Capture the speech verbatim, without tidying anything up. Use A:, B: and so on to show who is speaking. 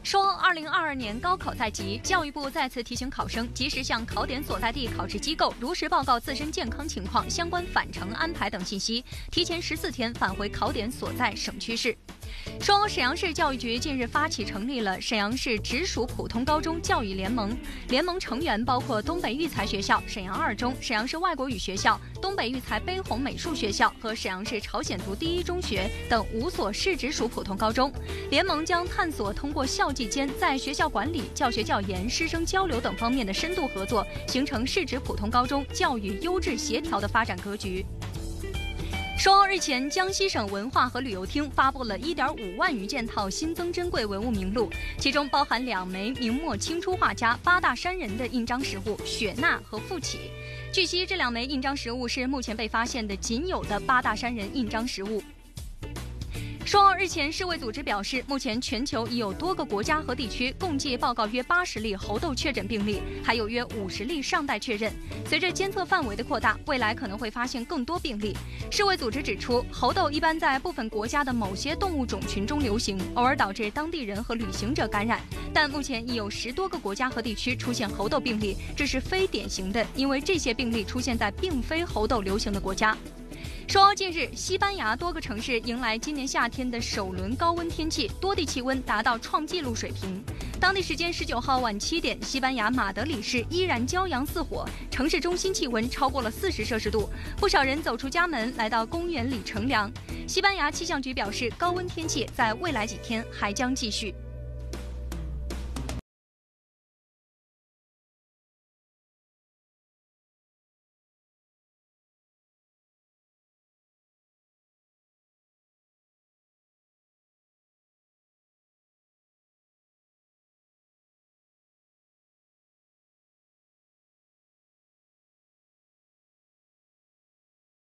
A: 说二零二二年高考在即，教育部再次提醒考生及时向考点所在地考试机构如实报告自身健康情况、相关返程安排等信息，提前十四天返回考点所在省区市。说沈阳市教育局近日发起成立了沈阳市直属普通高中教育联盟，联盟成员包括东北育才学校、沈阳二中、沈阳市外国语学校、东北育才悲鸿美术学校和沈阳市朝鲜族第一中学等五所市直属普通高中。联盟将探索通过校际间在学校管理、教学教研、师生交流等方面的深度合作，形成市直普通高中教育优质协调的发展格局。说日前，江西省文化和旅游厅发布了 一点五万余件套新增珍贵文物名录，其中包含两枚明末清初画家八大山人的印章实物雪纳和傅启。据悉，这两枚印章实物是目前被发现的仅有的八大山人印章实物。说日前，世卫组织表示，目前全球已有多个国家和地区共计报告约八十例猴痘确诊病例，还有约五十例尚待确认。随着监测范围的扩大，未来可能会发现更多病例。世卫组织指出，猴痘一般在部分国家的某些动物种群中流行，偶尔导致当地人和旅行者感染。但目前已有十多个国家和地区出现猴痘病例，这是非典型的，因为这些病例出现在并非猴痘流行的国家。说近日，西班牙多个城市迎来今年夏天的首轮高温天气，多地气温达到创纪录水平。当地时间十九号晚七点，西班牙马德里市依然骄阳似火，城市中心气温超过了四十摄氏度，不少人走出家门来到公园里乘凉。西班牙气象局表示，高温天气在未来几天还将继续。